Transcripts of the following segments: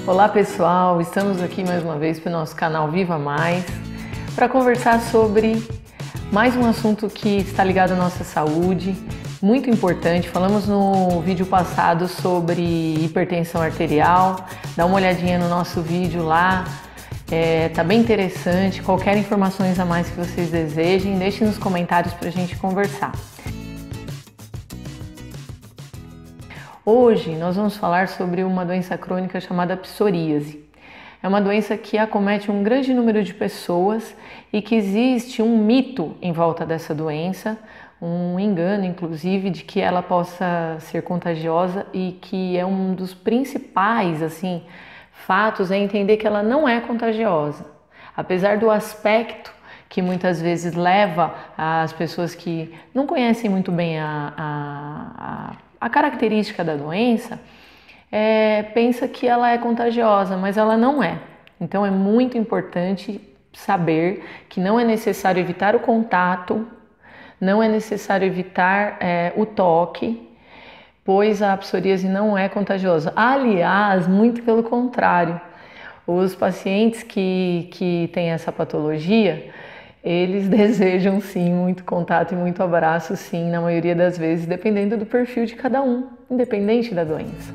Olá pessoal, estamos aqui mais uma vez para o nosso canal Viva Mais para conversar sobre mais um assunto que está ligado à nossa saúde, muito importante. Falamos no vídeo passado sobre hipertensão arterial, dá uma olhadinha no nosso vídeo lá, tá bem interessante. Qualquer informações a mais que vocês desejem, deixem nos comentários para a gente conversar. Hoje nós vamos falar sobre uma doença crônica chamada psoríase. É uma doença que acomete um grande número de pessoas e que existe um mito em volta dessa doença, um engano inclusive de que ela possa ser contagiosa, e que é um dos principais fatos é entender que ela não é contagiosa. Apesar do aspecto que muitas vezes leva as pessoas que não conhecem muito bem a característica da doença, pensa que ela é contagiosa, mas ela não é. Então é muito importante saber que não é necessário evitar o contato, não é necessário evitar o toque, pois a psoríase não é contagiosa. Aliás, muito pelo contrário, os pacientes que têm essa patologia, eles desejam sim muito contato e muito abraço, sim, na maioria das vezes, dependendo do perfil de cada um, independente da doença.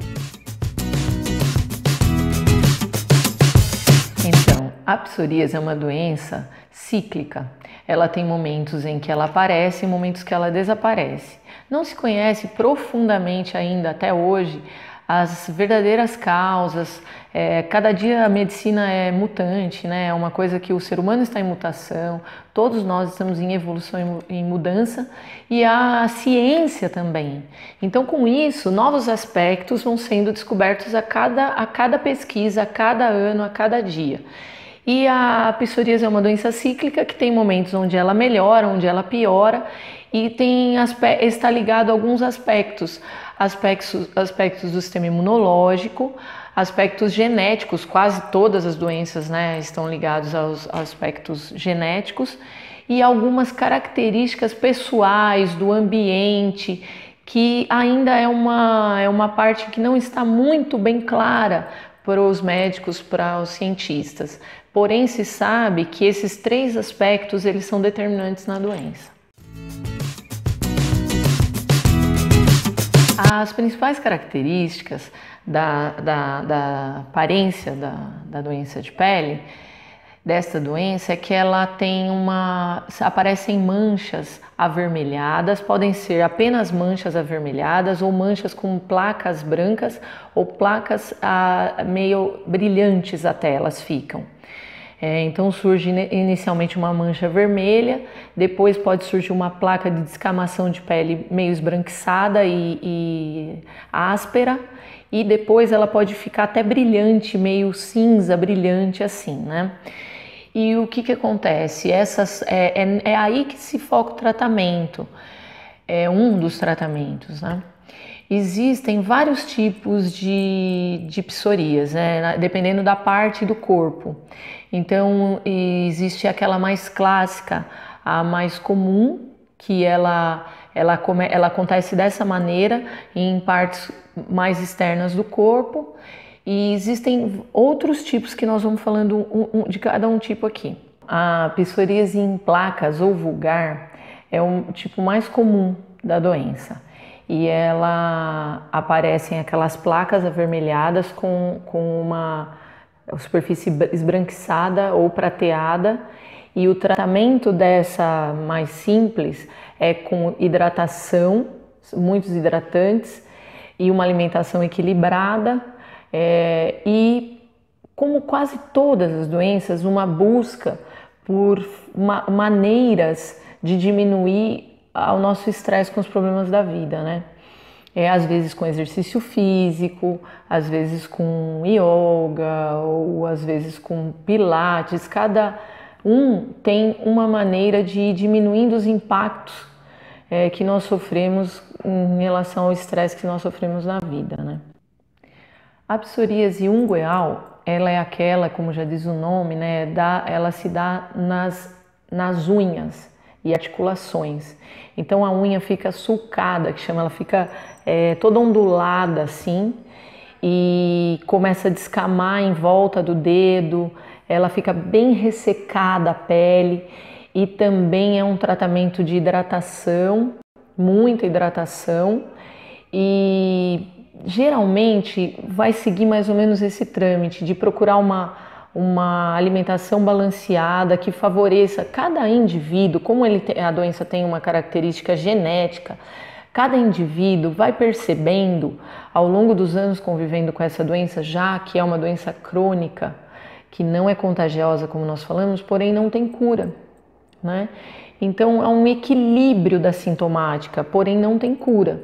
Então, a psoríase é uma doença cíclica. Ela tem momentos em que ela aparece e momentos que ela desaparece. Não se conhece profundamente ainda até hoje as verdadeiras causas. Cada dia a medicina é mutante, né? É uma coisa que o ser humano está em mutação, todos nós estamos em evolução, em mudança, e a ciência também. Então, com isso, novos aspectos vão sendo descobertos a cada pesquisa, a cada ano, a cada dia. E a psoríase é uma doença cíclica que tem momentos onde ela melhora, onde ela piora, e está ligado a alguns aspectos do sistema imunológico, aspectos genéticos. Quase todas as doenças, né, estão ligadas aos aspectos genéticos, e algumas características pessoais do ambiente, que ainda é uma parte que não está muito bem clara para os médicos, para os cientistas. Porém, se sabe que esses três aspectos eles são determinantes na doença. As principais características da aparência da doença de pele, desta doença, é que ela aparecem manchas avermelhadas, podem ser apenas manchas avermelhadas ou manchas com placas brancas ou placas meio brilhantes até elas ficam. Então surge inicialmente uma mancha vermelha, depois pode surgir uma placa de descamação de pele meio esbranquiçada e áspera, e depois ela pode ficar até brilhante, meio cinza, brilhante assim, né? E o que acontece? É aí que se foca o tratamento, é um dos tratamentos, né? Existem vários tipos de psoríase, né? Dependendo da parte do corpo. Então, existe aquela mais clássica, a mais comum, que ela acontece dessa maneira em partes mais externas do corpo, e existem outros tipos que nós vamos falando de cada um tipo aqui. A psoríase em placas ou vulgar é o tipo mais comum da doença, e ela aparece em aquelas placas avermelhadas com uma superfície esbranquiçada ou prateada, e o tratamento dessa mais simples é com hidratação, muitos hidratantes e uma alimentação equilibrada, e como quase todas as doenças, uma busca por maneiras de diminuir o nosso estresse com os problemas da vida, né? Às vezes com exercício físico, às vezes com yoga, ou às vezes com pilates. Cada um tem uma maneira de ir diminuindo os impactos que nós sofremos em relação ao estresse que nós sofremos na vida, né? A psoríase ungueal, ela é aquela, como já diz o nome, né? Ela se dá nas unhas e articulações. Então a unha fica sulcada, ela fica toda ondulada assim, e começa a descamar em volta do dedo, ela fica bem ressecada a pele e também é um tratamento de hidratação, muita hidratação, e geralmente vai seguir mais ou menos esse trâmite de procurar uma alimentação balanceada que favoreça cada indivíduo, como a doença tem uma característica genética, cada indivíduo vai percebendo ao longo dos anos convivendo com essa doença, já que é uma doença crônica, que não é contagiosa, como nós falamos, porém não tem cura, né? Então é um equilíbrio da sintomática, porém não tem cura.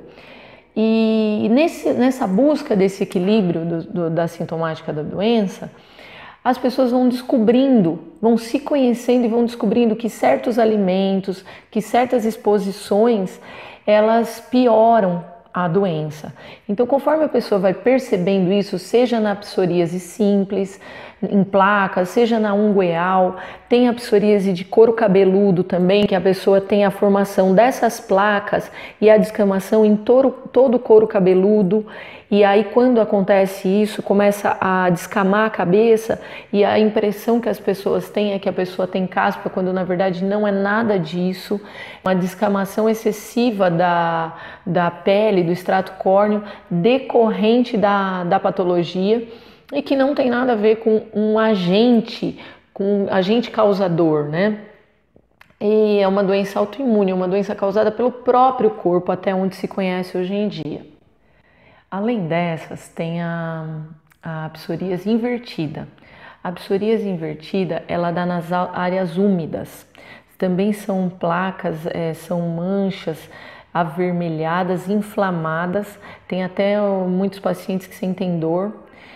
E nessa busca desse equilíbrio da sintomática da doença, as pessoas vão descobrindo, vão se conhecendo e vão descobrindo que certos alimentos, que certas exposições, elas pioram a doença. Então, conforme a pessoa vai percebendo isso, seja na psoríase simples, em placas, seja na ungueal, tem a psoríase de couro cabeludo também, que a pessoa tem a formação dessas placas e a descamação em todo o couro cabeludo. E aí, quando acontece isso, começa a descamar a cabeça e a impressão que as pessoas têm é que a pessoa tem caspa, quando na verdade não é nada disso. Uma descamação excessiva da pele, do extrato córneo, decorrente da patologia e que não tem nada a ver com um agente causador, né? E é uma doença autoimune, uma doença causada pelo próprio corpo, até onde se conhece hoje em dia. Além dessas, tem a psoríase invertida. A psoríase invertida, ela dá nas áreas úmidas. Também são placas, são manchas avermelhadas, inflamadas. Tem até muitos pacientes que sentem dor.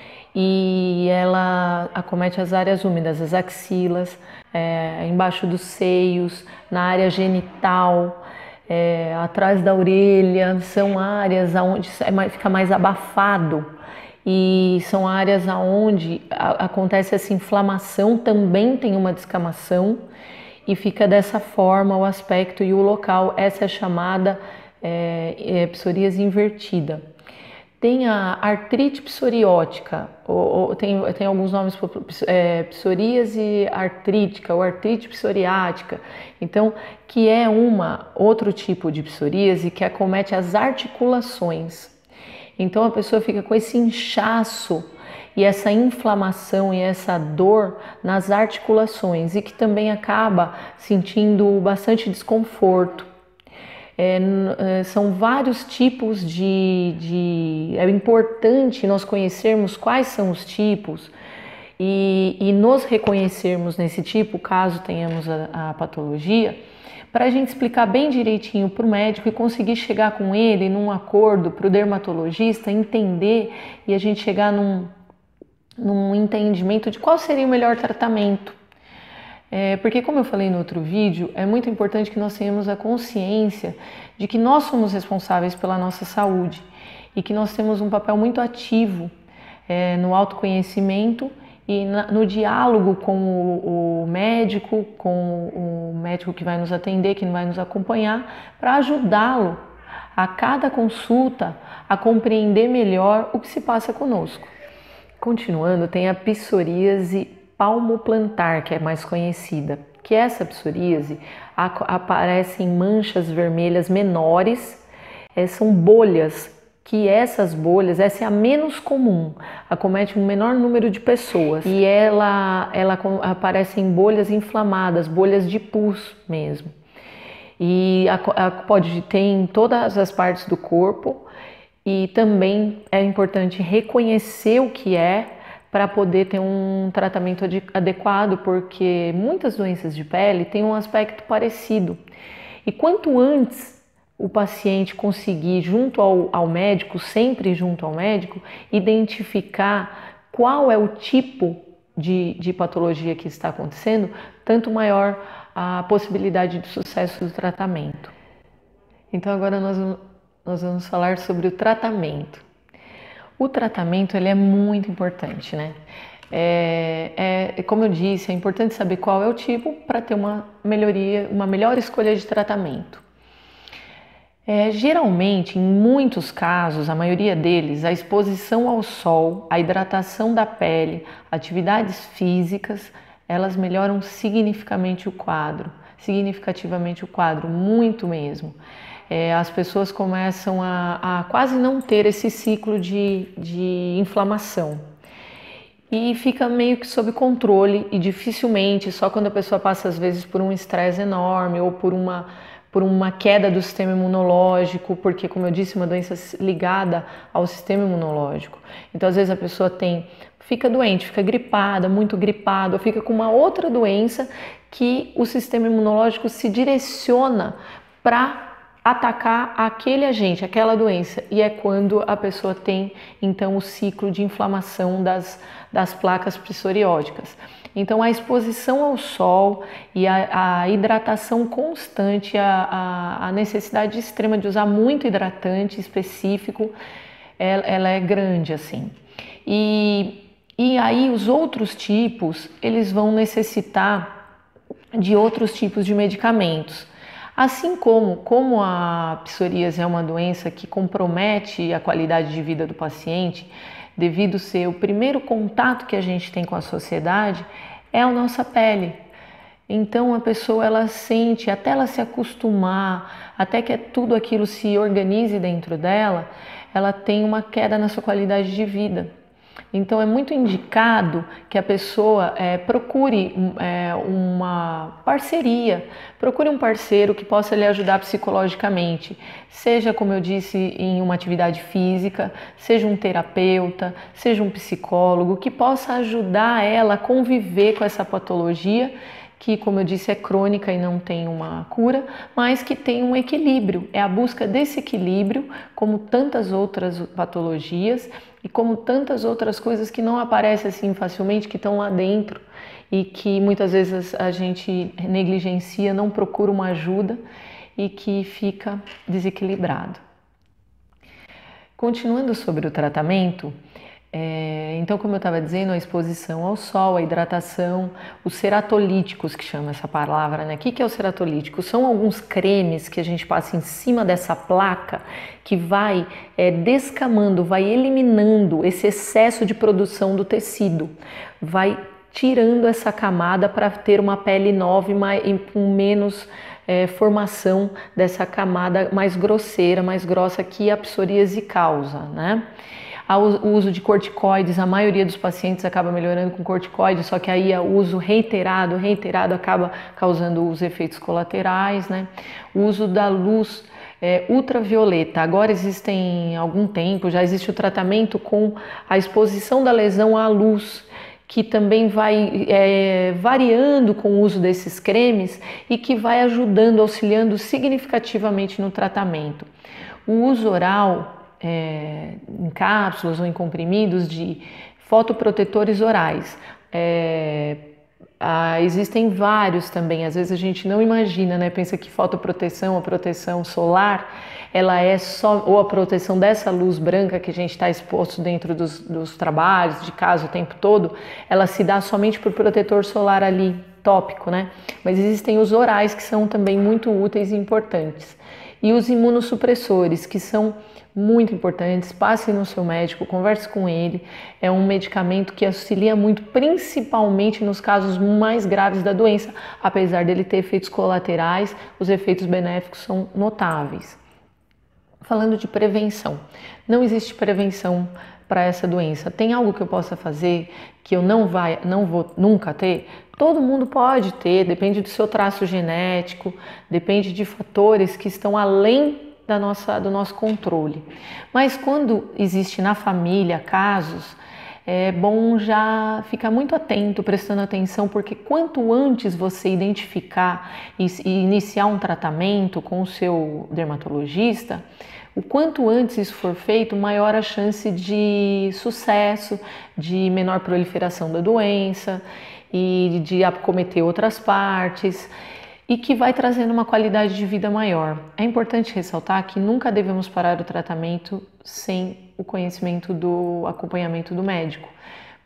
E ela acomete as áreas úmidas, as axilas, embaixo dos seios, na área genital, atrás da orelha. São áreas onde fica mais abafado e são áreas onde acontece essa inflamação, também tem uma descamação e fica dessa forma o aspecto e o local. Essa é chamada psoríase invertida. Tem a artrite psoriótica, tem alguns nomes, psoríase artrítica ou artrite psoriática, então, que é outro tipo de psoríase que acomete as articulações. Então a pessoa fica com esse inchaço e essa inflamação e essa dor nas articulações e que também acaba sentindo bastante desconforto. São vários tipos é importante nós conhecermos quais são os tipos e nos reconhecermos nesse tipo, caso tenhamos a patologia, para a gente explicar bem direitinho para o médico e conseguir chegar com ele num acordo, para o dermatologista entender e a gente chegar num entendimento de qual seria o melhor tratamento. Porque, como eu falei no outro vídeo, é muito importante que nós tenhamos a consciência de que nós somos responsáveis pela nossa saúde e que nós temos um papel muito ativo no autoconhecimento e no diálogo com o médico que vai nos atender, que vai nos acompanhar, para ajudá-lo a cada consulta a compreender melhor o que se passa conosco. Continuando, tem a psoríase palmoplantar, que é mais conhecida, que essa psoríase aparecem manchas vermelhas menores, são bolhas, que essas bolhas, essa é a menos comum, acomete um menor número de pessoas e ela aparece em bolhas inflamadas, bolhas de pus mesmo. E pode ter em todas as partes do corpo e também é importante reconhecer o que é para poder ter um tratamento adequado, porque muitas doenças de pele têm um aspecto parecido. E quanto antes o paciente conseguir, junto ao médico, sempre junto ao médico, identificar qual é o tipo de patologia que está acontecendo, tanto maior a possibilidade de sucesso do tratamento. Então agora nós vamos falar sobre o tratamento. O tratamento ele é muito importante, né? Como eu disse, é importante saber qual é o tipo para ter uma melhor escolha de tratamento. Geralmente, em muitos casos, a maioria deles, a exposição ao sol, a hidratação da pele, atividades físicas, elas melhoram significativamente o quadro, muito mesmo. As pessoas começam a quase não ter esse ciclo de inflamação. E fica meio que sob controle e dificilmente, só quando a pessoa passa às vezes por um estresse enorme ou por uma queda do sistema imunológico, porque, como eu disse, uma doença ligada ao sistema imunológico. Então, às vezes a pessoa fica doente, fica gripada, muito gripada, ou fica com uma outra doença que o sistema imunológico se direciona para atacar aquele agente, aquela doença, e é quando a pessoa tem então o ciclo de inflamação das placas psorióticas. Então a exposição ao sol e a hidratação constante, a necessidade extrema de usar muito hidratante específico, ela é grande assim. E aí os outros tipos, eles vão necessitar de outros tipos de medicamentos. Assim como a psoríase é uma doença que compromete a qualidade de vida do paciente, devido ser o primeiro contato que a gente tem com a sociedade, é a nossa pele. Então a pessoa ela sente, até ela se acostumar, até que tudo aquilo se organize dentro dela, ela tem uma queda na sua qualidade de vida. Então é muito indicado que a pessoa procure uma parceria, procure um parceiro que possa lhe ajudar psicologicamente, seja, como eu disse, em uma atividade física, seja um terapeuta, seja um psicólogo, que possa ajudar ela a conviver com essa patologia, que, como eu disse, é crônica e não tem uma cura, mas que tem um equilíbrio. É a busca desse equilíbrio, como tantas outras patologias e como tantas outras coisas que não aparecem assim facilmente, que estão lá dentro e que muitas vezes a gente negligencia, não procura uma ajuda e que fica desequilibrado. Continuando sobre o tratamento, então, como eu estava dizendo, a exposição ao sol, a hidratação, os ceratolíticos, que chama essa palavra, né? O que é o ceratolítico? São alguns cremes que a gente passa em cima dessa placa que vai descamando, vai eliminando esse excesso de produção do tecido, vai tirando essa camada para ter uma pele nova e com menos formação dessa camada mais grosseira, mais grossa que a psoríase causa, né? O uso de corticoides, a maioria dos pacientes acaba melhorando com corticoides, só que aí o uso reiterado acaba causando os efeitos colaterais, né? O uso da luz ultravioleta. Agora existem algum tempo, já existe o tratamento com a exposição da lesão à luz, que também vai variando com o uso desses cremes e que vai ajudando, auxiliando significativamente no tratamento. O uso oral, em cápsulas ou em comprimidos de fotoprotetores orais. Existem vários também, às vezes a gente não imagina, né? Pensa que fotoproteção, a proteção solar, ela é só, ou a proteção dessa luz branca que a gente está exposto dentro dos trabalhos, de casa o tempo todo, ela se dá somente por protetor solar ali, tópico, né? Mas existem os orais que são também muito úteis e importantes. E os imunossupressores, que são muito importantes, passe no seu médico, converse com ele, é um medicamento que auxilia muito, principalmente nos casos mais graves da doença, apesar dele ter efeitos colaterais, os efeitos benéficos são notáveis. Falando de prevenção, não existe prevenção para essa doença. Tem algo que eu possa fazer que eu não vou nunca ter? Todo mundo pode ter, depende do seu traço genético, depende de fatores que estão além do nosso controle. Mas quando existe na família casos, é bom já ficar muito atento, prestando atenção, porque quanto antes você identificar e iniciar um tratamento com o seu dermatologista, o quanto antes isso for feito, maior a chance de sucesso, de menor proliferação da doença e de acometer outras partes, e que vai trazendo uma qualidade de vida maior. É importante ressaltar que nunca devemos parar o tratamento sem o conhecimento do acompanhamento do médico,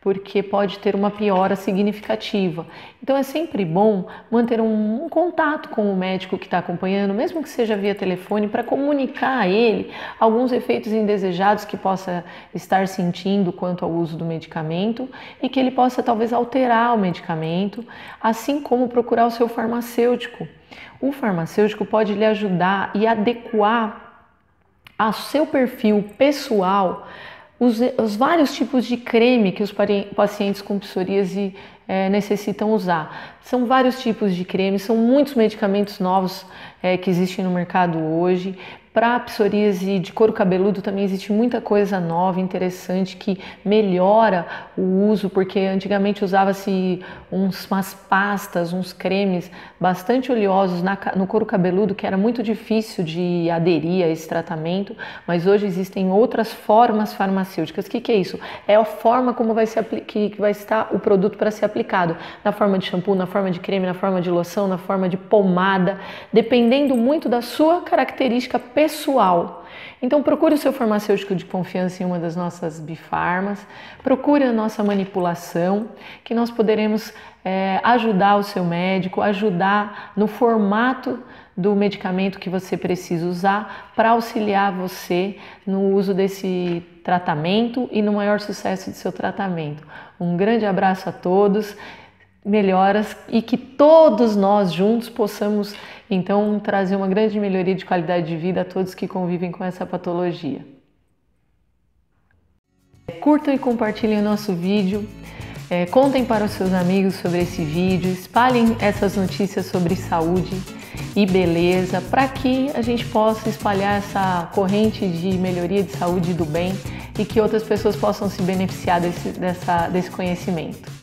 porque pode ter uma piora significativa. Então é sempre bom manter um contato com o médico que está acompanhando, mesmo que seja via telefone, para comunicar a ele alguns efeitos indesejados que possa estar sentindo quanto ao uso do medicamento e que ele possa talvez alterar o medicamento, assim como procurar o seu farmacêutico. O farmacêutico pode lhe ajudar e adequar ao seu perfil pessoal os vários tipos de creme que os pacientes com psoríase necessitam usar. São vários tipos de creme, são muitos medicamentos novos que existem no mercado hoje. Para a psoríase de couro cabeludo também existe muita coisa nova, interessante, que melhora o uso, porque antigamente usava-se umas pastas, uns cremes bastante oleosos no couro cabeludo, que era muito difícil de aderir a esse tratamento, mas hoje existem outras formas farmacêuticas. O que é isso? É a forma como que vai estar o produto para ser aplicado, na forma de shampoo, na forma de creme, na forma de loção, na forma de pomada, dependendo muito da sua característica pessoal. Então procure o seu farmacêutico de confiança em uma das nossas bifarmas, procure a nossa manipulação, que nós poderemos ajudar o seu médico, ajudar no formato do medicamento que você precisa usar para auxiliar você no uso desse tratamento e no maior sucesso do seu tratamento. Um grande abraço a todos, melhoras, e que todos nós juntos possamos então trazer uma grande melhoria de qualidade de vida a todos que convivem com essa patologia. Curtam e compartilhem o nosso vídeo, contem para os seus amigos sobre esse vídeo, espalhem essas notícias sobre saúde e beleza para que a gente possa espalhar essa corrente de melhoria de saúde e do bem e que outras pessoas possam se beneficiar desse conhecimento.